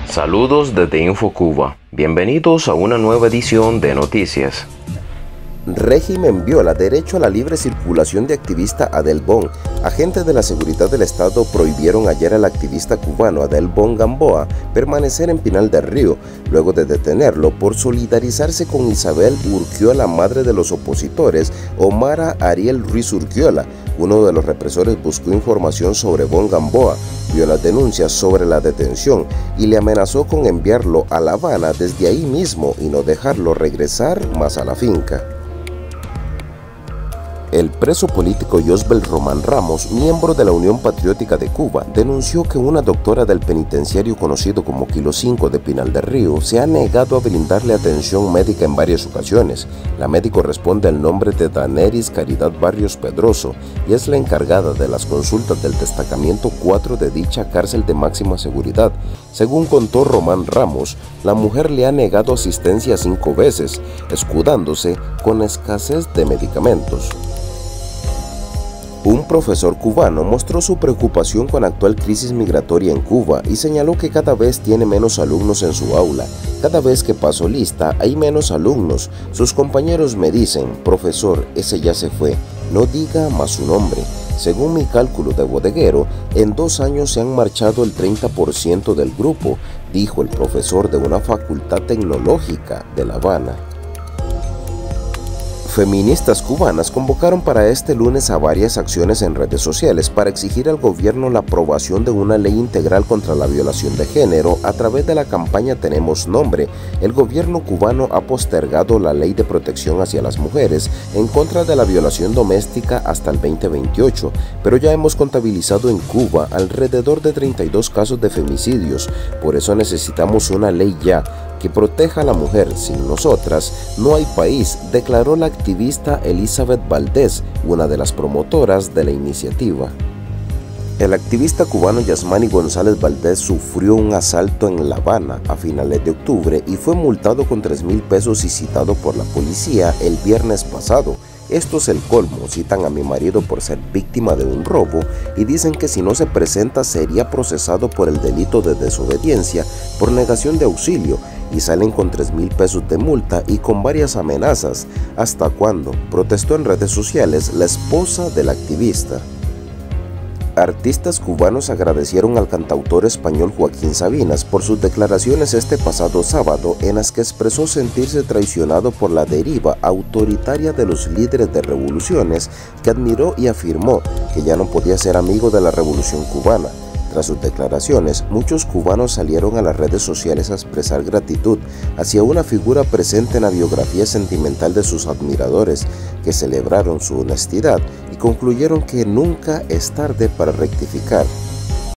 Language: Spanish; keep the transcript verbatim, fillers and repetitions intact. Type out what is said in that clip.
Saludos desde InfoCuba. Bienvenidos a una nueva edición de Noticias. Régimen viola derecho a la libre circulación de activista Adel Bon. Agentes de la seguridad del Estado prohibieron ayer al activista cubano Adel Bon Gamboa permanecer en Pinal del Río, luego de detenerlo por solidarizarse con Isabel Urquiola, madre de los opositores. Omar Ariel Ruiz Urquiola, uno de los represores, buscó información sobre Bon Gamboa, vio las denuncias sobre la detención y le amenazó con enviarlo a La Habana desde ahí mismo y no dejarlo regresar más a la finca. El preso político Yosbel Román Ramos, miembro de la Unión Patriótica de Cuba, denunció que una doctora del penitenciario conocido como Kilo cinco de Pinal del Río se ha negado a brindarle atención médica en varias ocasiones. La médico responde al nombre de Daneris Caridad Barrios Pedroso y es la encargada de las consultas del destacamento cuatro de dicha cárcel de máxima seguridad. Según contó Román Ramos, la mujer le ha negado asistencia cinco veces, escudándose con escasez de medicamentos. Un profesor cubano mostró su preocupación con la actual crisis migratoria en Cuba y señaló que cada vez tiene menos alumnos en su aula. Cada vez que paso lista hay menos alumnos. Sus compañeros me dicen: profesor, ese ya se fue, no diga más su nombre. Según mi cálculo de bodeguero, en dos años se han marchado el treinta por ciento del grupo, dijo el profesor de una facultad tecnológica de La Habana. Feministas cubanas convocaron para este lunes a varias acciones en redes sociales para exigir al gobierno la aprobación de una ley integral contra la violación de género a través de la campaña Tenemos Nombre. El gobierno cubano ha postergado la ley de protección hacia las mujeres en contra de la violación doméstica hasta el veinte veintiocho, pero ya hemos contabilizado en Cuba alrededor de treinta y dos casos de femicidios. Por eso necesitamos una ley ya que proteja a la mujer. Sin nosotras no hay país, declaró la activista Elizabeth Valdés, una de las promotoras de la iniciativa. El activista cubano Yasmani González Valdés sufrió un asalto en La Habana a finales de octubre y fue multado con tres mil pesos y citado por la policía el viernes pasado. Esto es el colmo, citan a mi marido por ser víctima de un robo y dicen que si no se presenta sería procesado por el delito de desobediencia por negación de auxilio y salen con tres mil pesos de multa y con varias amenazas. ¿Hasta cuándo?, protestó en redes sociales la esposa del activista. Artistas cubanos agradecieron al cantautor español Joaquín Sabinas por sus declaraciones este pasado sábado en las que expresó sentirse traicionado por la deriva autoritaria de los líderes de revoluciones, que admiró y afirmó que ya no podía ser amigo de la revolución cubana. Tras sus declaraciones, muchos cubanos salieron a las redes sociales a expresar gratitud hacia una figura presente en la biografía sentimental de sus admiradores, que celebraron su honestidad y concluyeron que nunca es tarde para rectificar.